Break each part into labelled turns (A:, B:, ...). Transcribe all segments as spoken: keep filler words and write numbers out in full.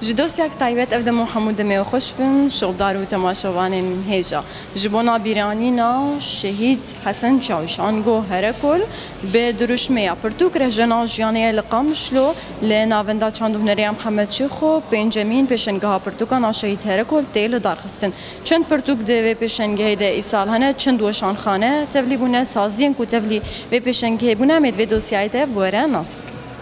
A: جدوسياك تايبت أبدا محمود دمي وخش بن شغدار وتماشوان هيجا جبونا بيرانينا شهيد حسن شاوشان جو هركل بدروش ميا برتوك رجنا جيانية لقامشلو لنافندا چاندو هنريا محمد شيخو بنجامين بشنگها برتوكانا شهيد هركل تيل دار خستن چند برتوك دي بشنگه ده إسال هنه چند وشان خانه تبلي بونه سازين كو تبلي بشنگه بونه مد في دوسياي ده بورا نصف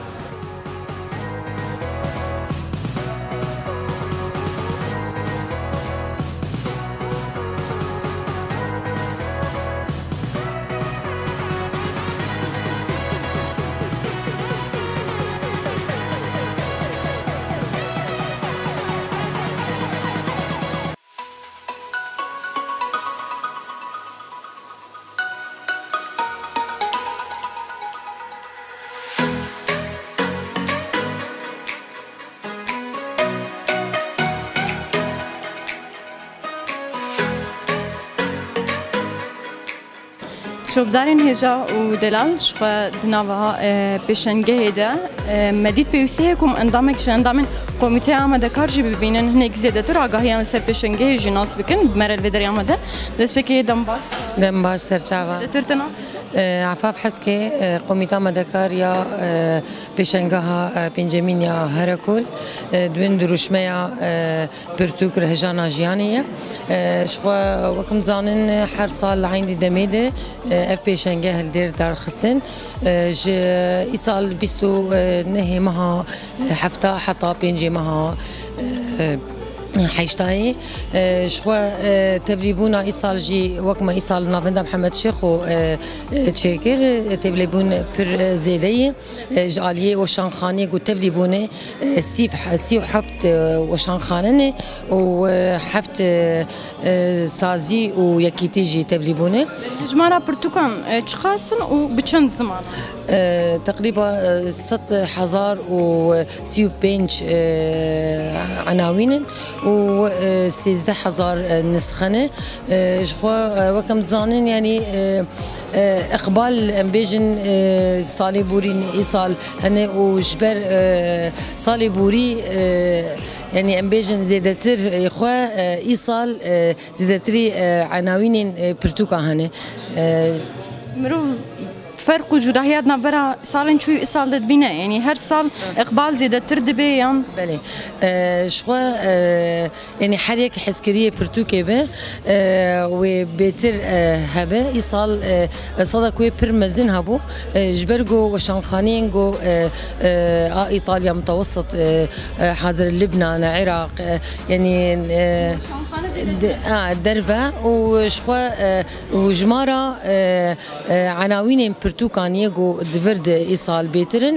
A: شوبدارين هجا ودلال شخوا دناوا بشنگه ده مدید پیوسیکم اندامک ش اندامن کمیته آماده کارجی ببینن هنیک زیاده تر آگاهیان سر بشنگه جناس بکن بمرل بدری آماده دست بکی دم باش
B: دم باش سرچاوا
A: تر تناس
B: عفاف حسكي قوميتا مدكار يا بشنگها بنجامين يا هركول دوين دروشميا برتوك رهجانا جيانية شخوا وكم زانن هر سال عندي دميده اف بشنگه الدير دار خستن ج إسال بيستو نهي مها حفتا حتى بنجي مها حيشتاي شخوا تبليبونا إيصال جي وكما إيصال نافندا محمد شيخ و تشيكر تبليبون بر زيدي جاليه وشانخاني قو تبليبونه سيف سيو حفت وشانخانني وحفت سازي ويكيتي جي تبليبونه
A: جمانا برتوكان تشخاصن وبتشن زمان
B: تقريبا ست حزار وسيو بينج عناوين و سيزده حزار نسخنه جخوا وكم زانين يعني اقبال امبيجن صالي بوري ايصال هنا وجبر صالي بوري يعني امبيجن زيدتر اخوا ايصال زيدتري عناوين برتوكا هنا
A: مرو فرق وجودهياتنا برا صارن شو إصال تبينا يعني هر صال إقبال زيادة تردبي يان
B: بله آه شو آه يعني حريك حسكرية برتوكي به آه وبيتر آه هبه إصال آه صدقوا برمزين هبو آه جبرجو وشانخانين جو آه آه إيطاليا متوسط آه حاضر لبنان العراق آه يعني آه آه درفة وشو آه وجمارة آه آه عناوين برتوكان يجو دفرد إيصال بيترن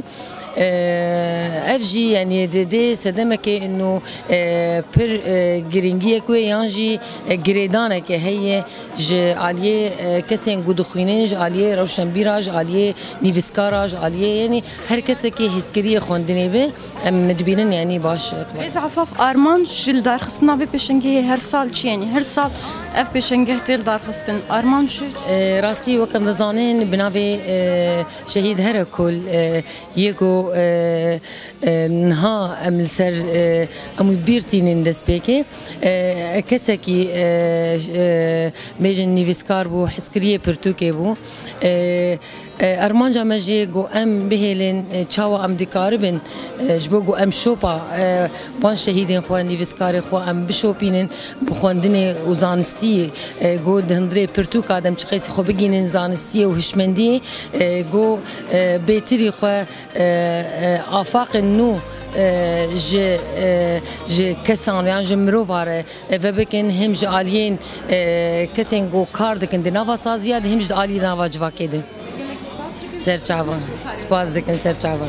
B: افجي يعني دي, دي سدمك انه بر جرينجيه كوي يانجي جريدانك هي ج عليه كسين قد خوينين ج عليه روشن بيراج عليه نيفسكاراج عليه يعني هر كسكي هسكريه خوندني به مدبينن يعني باش
A: اذا عفاف ارمان شل دار خصنا ببشنجي هر سال شي يعني هر سال اف بشنجه تيل دار خصن ارمان شي
B: راسي وكم زانين بنافي شهيد هركل يجو آه آه نها أمل سر آه أمي بيرتين دست بيكي آه كسكي آه آه بيجن نيفسكار بو حسكرية برتوكي بو آه أرمان جامجي جو أم بهلين تشاوا أم ديكاربن جبو جو أم شوبا بان شهيدين خوان نيفسكاري خو أم بشوبينن بخواندني وزانستي جو دهندري برتوكا دم تشخيسي خو بجينن زانستي وهشمندي جو بيتري خو آفاق النو ج ج كسان يعني جمرو واره فبكن هم جالين كسين جو كارد كن دنافا سازياد هم جالي نافا جواكيد سرچاوا سپاس دکن سرچاوا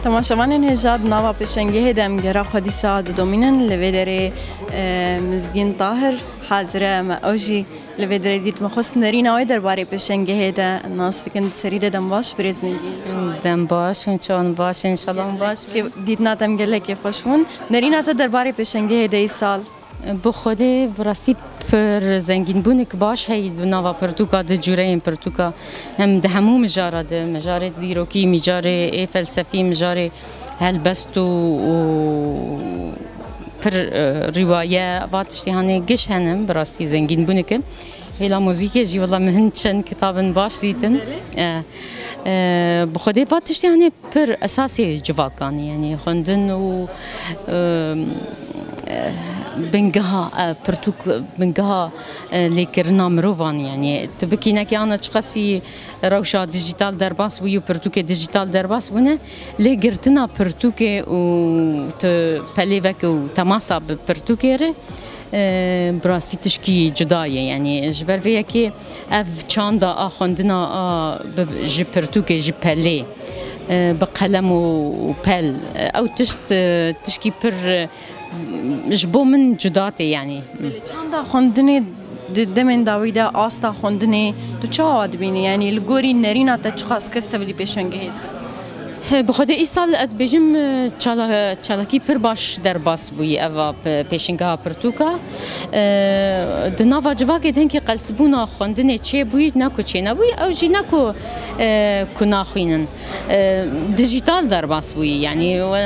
A: تماشاوان هجاد ناوا پشنگه دم گرا خودی ساعت دومینن لودره مزگین طاهر حاضره ما اوجی لودره دیت مخص نرین آوی درباره پشنگه ده ناس فکر سریده دم باش برز میگی
C: دم باش و چون باش انشالله باش
A: دیت ناتم گله که خوشمون نرین آتا درباره پشنگه ده ای سال
C: بو خوده براستی پر زنگین بونک باش هی ناوا پرتوکا ده جورین پرتوکا هم ده همو مجاره ده مجاره دیروکی مجاره ای فلسفی مجاره هلبست و پر روایه واتشتی هنه گش هنم براستی زنگین بونک هیلا موزیک جی والله مهن چند کتابن باش دیتن بخوده واتشتی هنه پر اساسی جواکانی یعنی خوندن و بنجها برتوك بنجها لكرنا مروفان يعني تبكي نكي أنا تقصي روشة ديجيتال درباس ويو برتوك ديجيتال درباس ونا لقرتنا برتوك و تبليفك وتماسا برتوكيره براسي تشكي جداية يعني جبر فيها كي اف چاندا آخوندنا جي برتوك جي بلي بقلم وبل او تشت تشكي بر جبو من جداتي يعني
A: چاندا خوندنی دمن داویده آستا خوندنی تو چه آد بینی یعنی لگوری نرینا تا چخاص کست ولی پیشنگه
C: بخوده ای سال اد بجم چالاکی پر باش در باس بوی اوا پیشنگه پرتوکا دناوا جواگه دنکی قلسبونا خوندنی چه بوی نکو چه نبوی او جی نکو کنا خوینن دیجیتال در باس بوی یعنی اه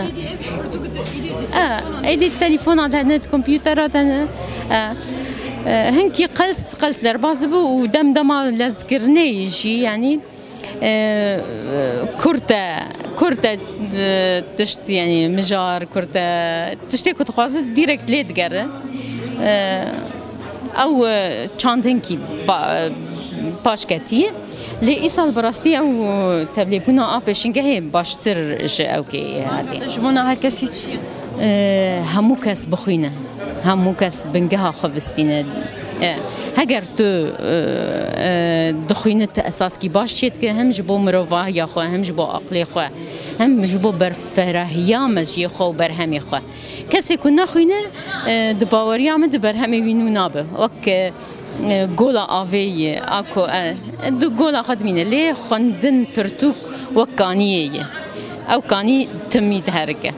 C: ایدی تلفون دهنت کمپیوتر دهنت هنکی قلس قلس در باس بو و دم دما لذکرنی جی یعنی كرتا كرتا تشت يعني مجار كرتا تشتي كنت خواصت ديركت ليد جرا او چاندنكي باشكتي لي إيصال براسي او تبليبونا آبشنگه باشتر ج اوكي هادي
A: جمونا هر کسی
C: همو کس بخوینه همو کس بنگها خبستینه هگر تو دخوینت اساس کی باش چیت که هم جبو مروه یا خو هم جبو عقلی خو هم جبو بر فرهیا مجی خو بر همی خو کسی کو نخوینه د باوریا مد بر همی وینو نابه وک گولا آوی اكو دو گولا خدمینه لی خوندن پرتوک وکانیه او کانی تمید هرگه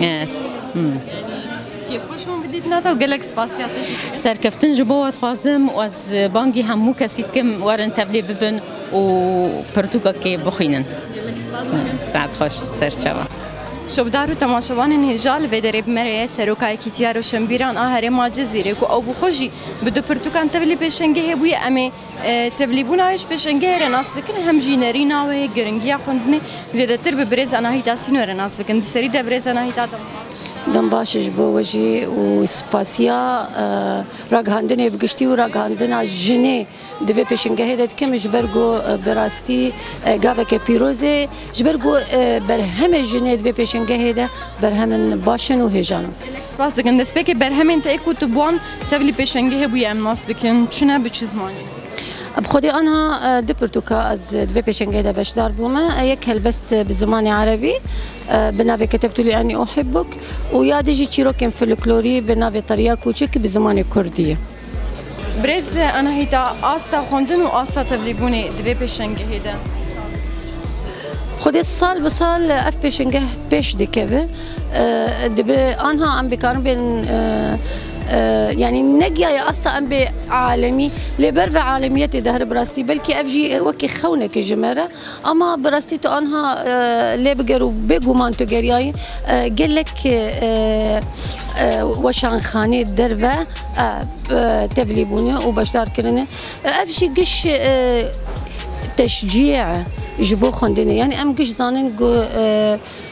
A: خوشمون بدید ناتا و گلک سپاسیات
C: سرکفتن جبوات خوازم و از بانگی همو کسید کم ورن تبلی ببن و پرتوکا که بخینن ساعت خوش سرچوا
A: شبدار و تماشاوان هجال و در بمره سروکای کیتیار و شنبیران آهر ما جزیره کو او بخوجی بدو پرتوکان تبلی پیشنگه بوی امی تبلی بونایش پیشنگه رناس بکن هم جینری ناوه گرنگیا خوندنی زیاده تر به برز اناهیتا سینو رناس بکن سری ده برز اناهیتا
D: دم باشش بو وجی و سپاسیا راگهاندنه بگشتی و راگهاندنه جنه دوی پیشنگه هدت کم جبرگو براستی گاوه که پیروزه جبرگو بر همه جنه دوی پیشنگه هده بر همین باشن و هجانو
A: سپاس دکن دست بکه بر همین تا اکو تبوان تبلی پیشنگه بوی امناس بکن چونه بچیز مانی
D: بخودی آنها دو پرتوکا از دوی پیشنگه ده بشدار بومه یک هلبست بزمان عربی بناوی كتبت لي أني أحبك ويادجي تشيروكين فلكلوري بناوي طريقة كوتشك بزمان كردية.
A: برز أنا هيدا آستا خوندن و آستا تبليبوني دبي بيشنجه هيدا.
D: خودی سال به سال اف پیشنگه پیش دکه دبی آنها ام بکارم بین يعني نجيا أصلا أم بعالمي لبر في عالمية دهر براستي بلكي أفجي وكي خونة كجمرة أما براستي تو أنها لبجرو بيجو مان تجرياي قال لك وشان خانة دربة تفليبونه وبشدار كرنه أفجي قش تشجيع جبو خندني يعني أم قش زانن جو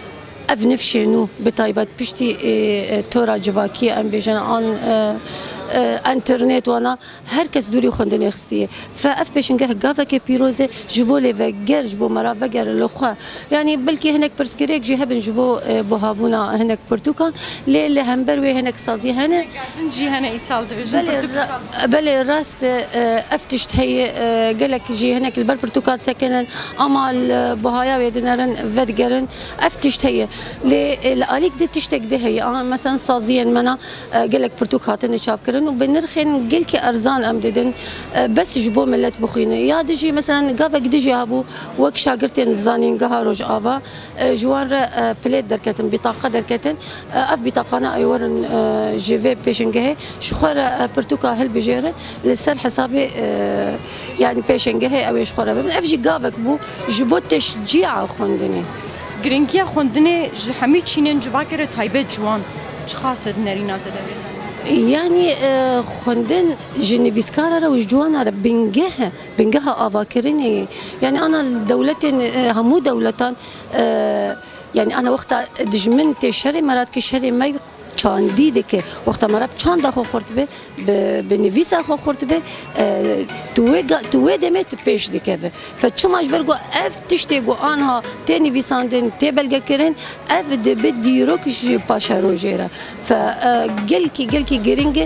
D: اف نفشنو بتایبت پشتی تورا جواکی ام بیجن آن انترنت وانا هر کس دوری خوندنی خستیه فاف پیشنگه گاوه که پیروزه جبو لفجر جبو مرا فجر لخوا يعني بلكي هناك برسكريك جي هبن جبو بوهابونا هناك برتوكان لي همبروي هناك صازي هنا
A: جي هنا يسال
D: بلي بلي راست افتشت هي قالك جي هناك البر برتوكان سكنن اما البهايا ويدنرن فدجرن افتشت هي لاليك دي تشتك دي هي مثلا صازيا منا قالك برتوكاتن شاب كرن وبنرخن قلكي ارزان ام ددن بس جبو ملت بخينه يا دجي مثلا قافك دجي ابو وك شاغرتين زانين قهاروج افا جوان بليت دركتن بطاقه دركتن اف بطاقه ايورن جي في بيشنجه شخور برتوكا هل بجيرن لسر حسابي يعني بيشنجه او شخور من اف جي قافك بو جبو تشجيع خوندني
A: گرینگیا خوندنه همه چینن جواکر تایبت جوان چه خاصه نرینات دبیرسان
D: يعني خوندن جنيفيسكارا رو جوانا رو بنجها بنجها آواكريني يعني أنا دولتين همو دولتان يعني أنا وقتها دجمنت شري مرات كشري ما چان دیده که وقتا مرا چان داخل خورد به به نویس آخو خورد به توی توی دمه تو پیش دیکه فچون ماجبر گو اف تشتی گو آنها تی نویساندن تی بلگه کرن اف دبه دیرو کشی پاشا روجیره فگل کی گل کی گرینگه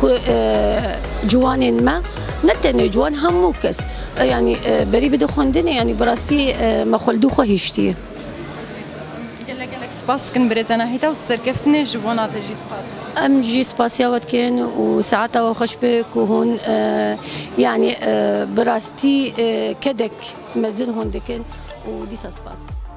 D: جوانین ما نتنه جوان همو کس يعني بري بده خوندنه يعني براسي ما خلدو خو هشتيه
A: سپاس کن برزنا هیتا و سرکفتنه جوانات جیت خاص
D: ام جي سباسياوت كان وساعتها وخش بك وهون آه يعني آه براستي آه كدك مازال هون دكن وديسا سباس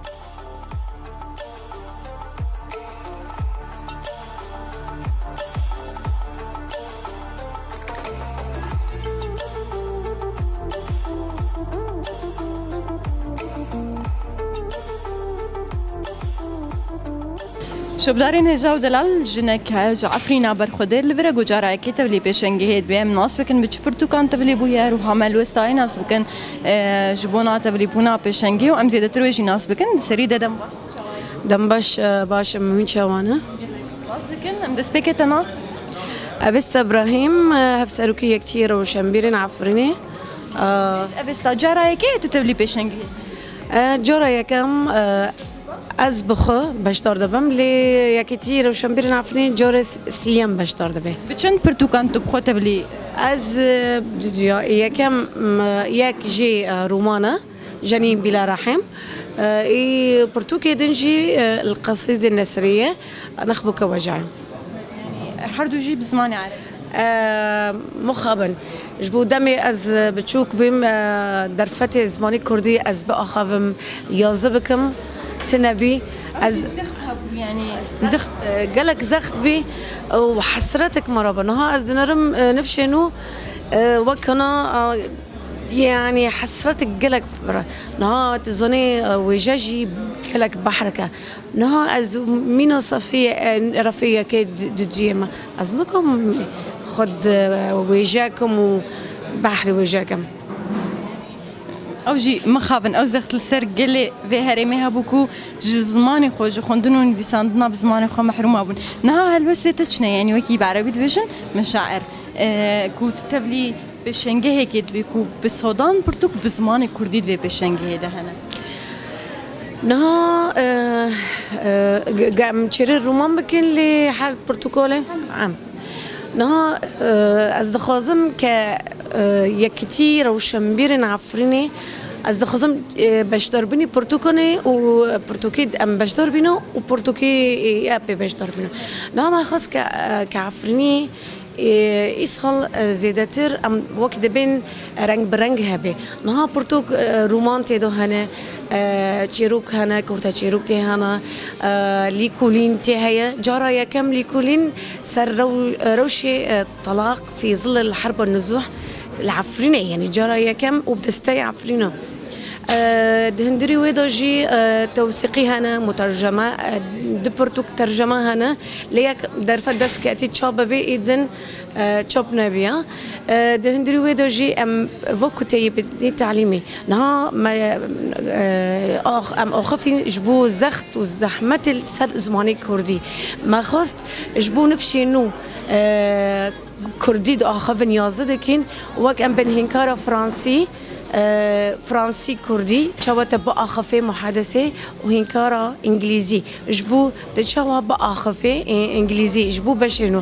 A: شبدارين هجاو دلال جنك جعفرينا برخدر لفرا جوجارا كي تولي بيشنجي هيد بيم ناس بكن بتشبرتو كان تولي بويا وهامل وستاي ناس بكن جبونا تولي بونا بيشنجي وام زيادة ترويجي ناس بكن سريدة دم باش
E: دم باش باش من شوانا
A: باش بكن ام دسبيكت ناس
E: أبست إبراهيم هفسروكية كتير وشمبيرين عفريني
A: أبست جارا كي تولي بيشنجي
E: جارا كم از بخو بشتار دبم لی یکی تیر و شنبیر نافنی جورس سیم بشتار دبه.
A: بچند پرتوکان تو بخو تبلی؟
E: از یکم یک جی رومانه جنين بلا رحم اي برتوكي دنجي القصيدة النثرية نخبك وجعي
A: يعني حردو جي بزمان عربي
E: آه مخابن جبو دمي از بتشوك بيم درفتي زماني كردي از بأخافم يازبكم تنبي از
A: يعني زخت
E: قالك زخت بي وحسرتك مرابنها از دنرم نفشنو وكنا يعني حسرتك قالك نها تزوني وجاجي قالك بحركة نها از مينو صفية رفية كيد دجيمة أظنكم خد وجاكم وبحر وجاكم
A: او جي مخابن او زخت السر قلي في هرميها بوكو جي زماني خو جو خندنون بيساندنا بزماني خو محروم ابون نها هلبسه تشنا يعني وكي بعربي دبيشن مشاعر آه كوت تبلي بشنگه هيك بيكو بالسودان برتوك بزمان كردي دبي بشنگه ده هنا
E: نها قام تشري الرومان بكن لي حرد برتقالي عام نها از دخازم ك يكتير او شمبيرن عفريني از دخازم باش ضربني برتقاني و برتقيد ام باش ضربينو و برتقي ابي باش ضربينو نها ما خاص كعفريني إسخال زيادتر أم وقت بين رنگ برنگ هبه نها برتوك رومان تدو هنا تشيروك هنا كورتا تشيروك تي هنا ليكولين تي هيا جارا يكم ليكولين سر رو روشي طلاق في ظل الحرب والنزوح العفرينة يعني جارا يكم وبدستي عفرينة دهندري ويدا جي توثيقي هنا مترجمة دبرتوك ترجمة هنا ليك درفة دس كأتي تشاب بي إذن تشاب نبيا دهندري ويدا جي أم فوكتي بدي تعليمي نها ما أخ أم أخفي جبو زخت وزحمة السر زماني كردي ما خاست جبو نفشي نو كردي دو آخوین یازده دکین وک ام بن هنکارا فرانسی فرانسی کردی چوات با آخفه محادثه و هنکارا انگلیزی جبو دچوا با آخفه انگلیزی جبو بشینو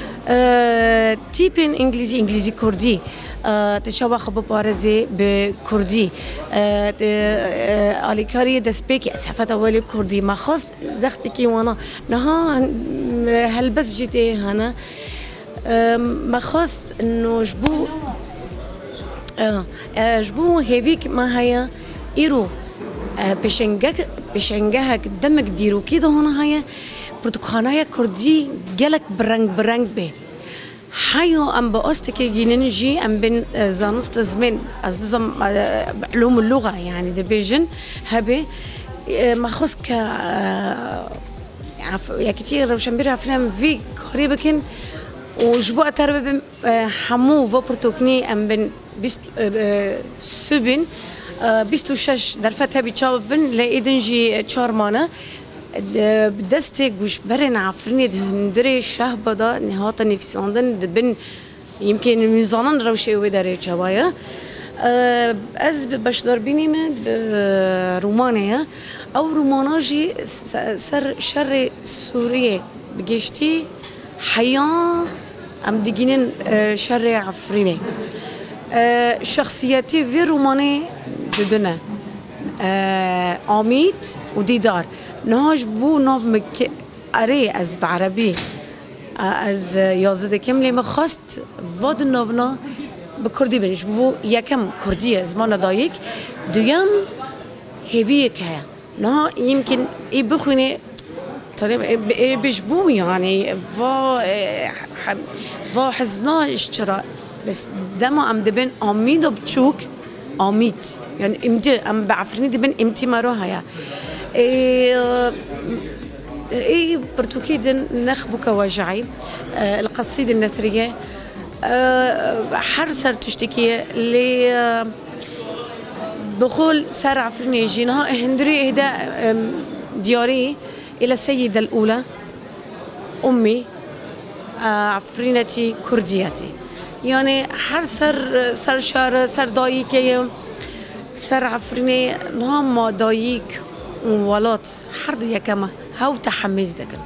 E: تیپن انگلیزی انگلیزی کردی تشابه خب بارزه به کردی آلیکاری دسپیکی صحفت اولی کردی ما خواست زختی که وانا نها هل بس جیتی هانا ما خواست انه جبو جبو هيفيك ما هي إيرو بشنجك بشنجها دمك ديرو كده هنا هي برتقانية كردي جلك برنج برنج به حيو أم بأستك جينينجي أم بين زانست زمن أصدقهم علوم اللغة يعني دبيجن هبي ما خص ك يا كتير روشنبير عفنا في قريبة كن وجبوا تربي حمو وبرتقني أم بين بيست سبين بيستو شش درفتها بيتشابن لإيدنجي تشارمانا بدستي جوش برن عفرني دهندري شهبة دا نهاية نفساندن دبن يمكن ميزانن روشي وداري جوايا از بشدار بيني من رومانيا أو روماناجي سر شر سوريا بجشتي حياة أم ديجينن شر عفريني شخصيتي في روماني بدنا آميت وديدار نهاش بو ناف مك أري از بعربي از يازده كم لي مخاست واد نافنا بكردي بنش بو يكم كردية زمان دايك دويام هيفيك هيا نه يمكن اي بخوني طالب بجبو يعني وا وا حزنا اشترا بس دما ام دبن اميد بتشوك اميد يعني امتى ام بعفرني دبن امتى ما روها اي اي برتوكيد نخبك وجعي القصيدة النثرية حرسر تشتكي ل بقول سر عفرني جينها هندري اهداء دياري الى السيدة الاولى امي عفرينتي كرديتي يعني حر سر سر شار سر دايك سر عفريني نهم ما دايك ولات حرد يكما هاو تحمز دكن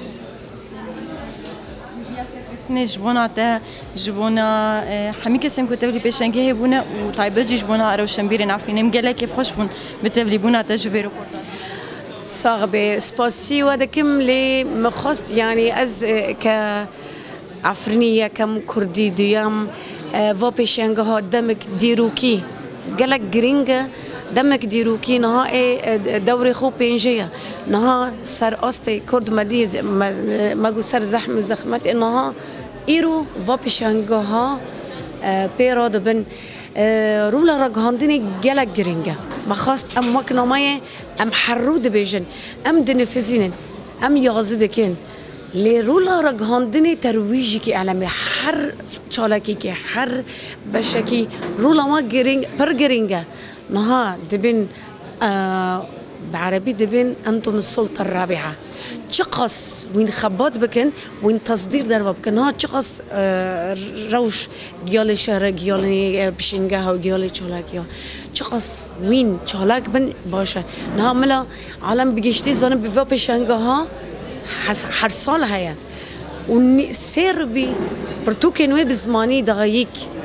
A: جبونا تا جبونا حميك سم كتبلي بيشنجه بونا وطيبجي جبونا روشنبير نعرفين مجلا كيف خوش بون بتبلي بونا تجربة ريبورتاج
E: صاغبة سباسي ودكم لي مخصت يعني از ك عفرنية كم كردي ديام و بيشنجه دمك ديروكي جلك جرينجا دمك ديروكي نهائي دوري خو بينجيا نها سر أستي كرد مديد ما جو سر زحمة وزخمات إنها إيرو وابشانجها بيراد بن رولا رجهاندني جلك جرينجا ما خاص أم وكنا ماي أم حرود بيجن أم دنفزين أم يغزدكين لرولا رجهاندني ترويجي كي على حر شالكي كي حر بشكي رولا ما جرينج بر جرينجا نها دبن آه بعربي دبن أنتم السلطة الرابعة تقص وين خبات بكن وين تصدير درب بكن ها تقص آه روش جيال شهر جيال بشنجها وجيال شالاكيا تقص وين شالاك بن باشا نها ملا عالم بجشتي زان بفا بشنجها حرصال هيا ونسير بي برتوكن وي بزماني دقايق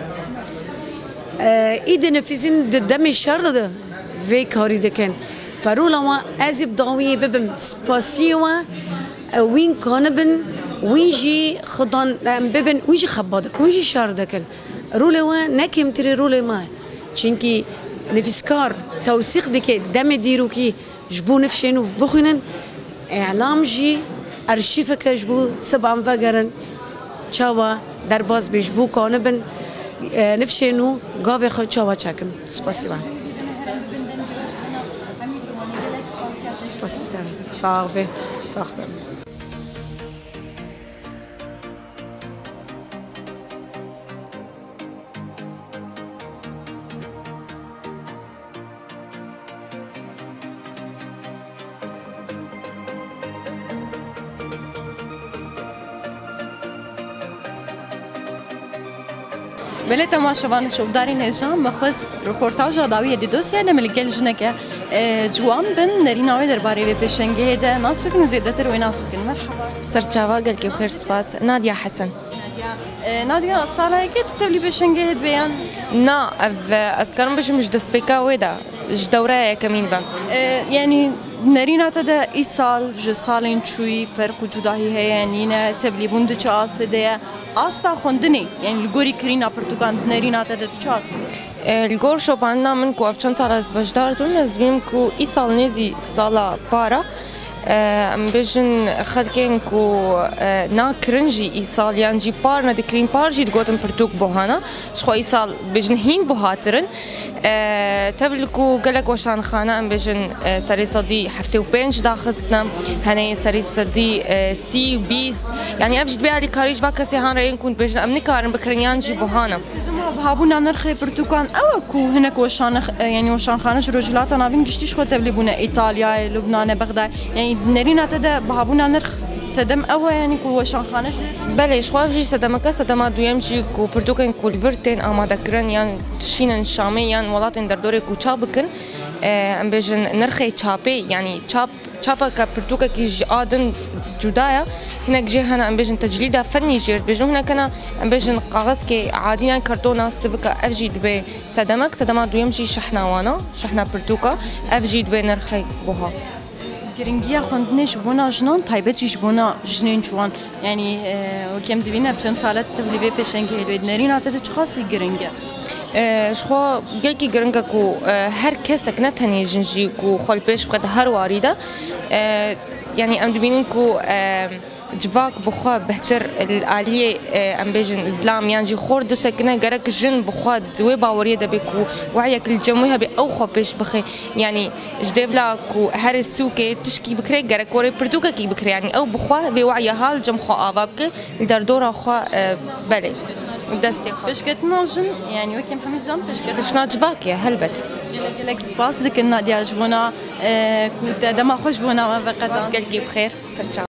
E: إيد نفسين دم الشر ده في كاري دكان فرولا ما أزيب ضوي ببم سباسيوا وين كان بن وين جي خضان ببن وين جي خبادك وين جي شر دكان رولا ما نكيم تري رولا ما چنكي نفسكار توثيق دك دم ديروكي جبو نفشينو بخونن إعلام جي أرشيفك جبو سبعة فجرن شوا درباز بجبو كان بن نفشينو قاوي خود شوا چاكن سپاسیوان سپاسیتن صاحبه ساختم
A: بله تماشاوان شوبدارین هجام مخص رپورتاج داویه دی دوسیه نمل گل جنکه جوان بن نریناوی درباره به پشنگه ده ناس بکن زیاده تر و ناس بکن. مرحبا.
F: سرچاوا قال كيف بخير سباس نادية حسن.
A: نادية صالة كيف تبلي بشنجة بيان؟
F: نا أف أسكرم بش مش دسبيكا ويدا جدورة كمين بام.
A: يعني نرينا تدا إيصال جسالين شوي فرق وجودهي هي يعني نا تبلي بند شاس ده أستا خندني يعني الجوري كرينا برتقال نرينا تدا شاس.
F: الجور شو بعنا منكو أفشان صار بجدار تون زميمكو إيصال نزي صالة بارا. ام بيجن خلكين كو نا كرنجي ايصال يعني جي بار ندكرين بار جي تقوتن برتوك بوهانا شخو ايصال بيجن هين بوهاترن تبلكو قلق وشان خانا ام بيجن سري صدي حفتي وبينج داخستنا هني سري صدي سي وبيست يعني افجد بيها لي كاريج فاكسي هان راين كنت بيجن امني كارن بكرنيان جي بوهانا
A: بهابونا نرخي برتوكان او كو هناك وشان يعني وشان خانش رجلات نافين قشتيش خو تبليبونا ايطاليا لبنان بغداد يعني نرينا تدا بهابونا نرخ سدم أو يعني كو وشان خانش
F: بله شخواب جي سدمكا سدما دويم جي كو برتوكن كو الفرتين أما دكرن يعني تشينن شامي يعني ولاتن دردوري كو تشابكن ام بيجن نرخي تشابي يعني تشاب تشابا كبرتوكا كي جي آدن جدايا هناك جي هنا ام بيجن تجليدها فني جير بيجن هنا كنا ام بيجن قاغز كي عاديا كرتونا سبكا افجي دبي سدمك سدما دويم جي شحنا وانا شحنا برتوكا افجي دبي نرخي بوها
A: گرنگی خواندنش بونا جنان تایبتیش بونا جنین جوان یعنی وکیم دوینه بچند سالت تبلیغ پیشنگی هلوید نرین آتده چه خاصی گرنگه؟
F: شخوا گلکی گرنگه کو هر کس کنه تنی جنجی کو خال پیش بقد هر واریده يعني ام دبينين كو جواك بخوا بهتر الآلية ام بيجن إسلام يعني جي خورد سكنة جرك جن بخوا دوي باورية دبيكو وعيك الجموعها بأوخا بيش بخي يعني جديفلا كو هر السوكة تشكي بكري جرك وري بردوكا كي بكري يعني أو بخوا بوعي هال جم خوا آبابك الدردورة خوا بلي دستي خوا
A: بش كتنا جن يعني وكيم حمزان بش كت
F: بش ناجواك يا هلبت
A: لك سباس لك النادي عجبونا كنت دما خوش بونا ما بقدر
F: قلتي بخير سرتشا